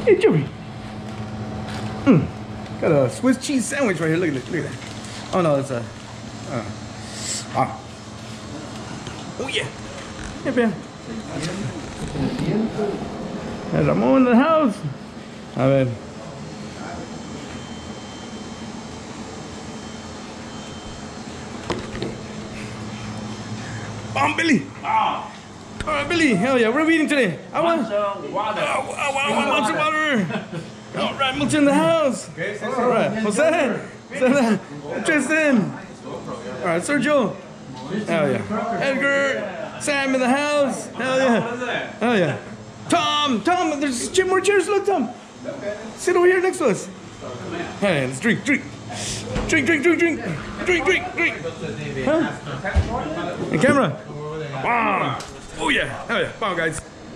Hey, Jimmy. Got a Swiss cheese sandwich right here. Look at it. Look at that. Oh no, it's a. Oh yeah. Hey, man. There's Ramon in the house. A ver. Billy. All right, Billy. Hell yeah. What are we eating today? I want water. I want monster water. All right, Milton in the house. All right, Jose. Tristan. All right, Sergio. Hell yeah. Edgar. Sam in the house. Hell yeah. Hell yeah. Tom. There's more chairs. Look, Tom. Sit over here next to us. Hey, let's drink. Drink. Huh? And camera. Wow. Oh yeah. Hell yeah. Wow, guys.